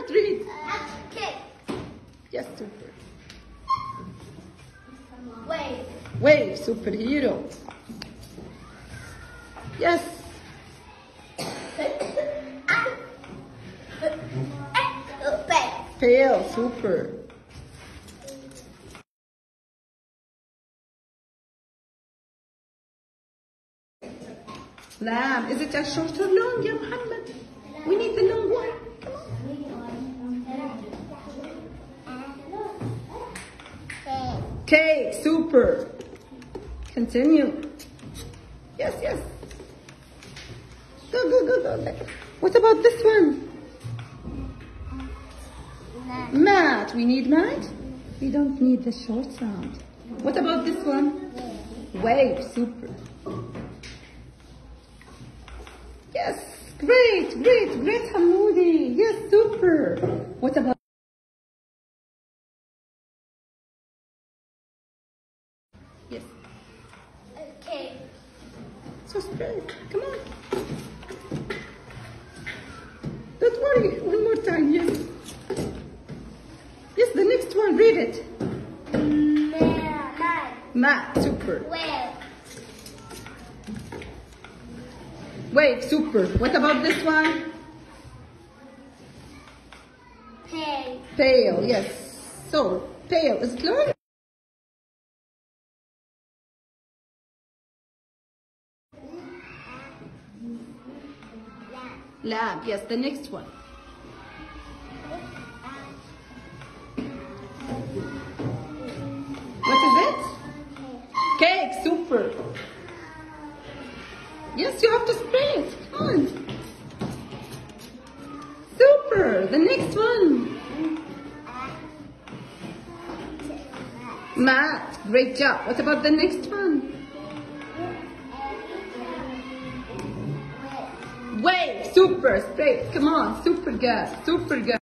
Matt, read. Cake. Yes, super. Wave. Wave, superhero. Yes. Pail, super. Lamb, is it a short or long, ya Muhammad? We need the long one. Cake, super. Continue. Yes, yes. Go, go, go, go. What about this one? Mat. We need mat? We don't need the short sound. What about this one? Wave, super. Yes, great, great, great, Hamoudi. Yes, super. What about? Yes. Okay. So straight. Come on. Don't worry. One more time. Yes. Yes, the next one. Read it. Mat. Super. Wave. Wave. Super. What about this one? Pale. Pale. Yes. So pale is long. Lab. Yes. The next one. What is it? Cake, super. Yes, you have to spray it. Come on. Super. The next one. Matt, great job. What about the next one? Wave, super. Spray it. Come on, super good. Super good.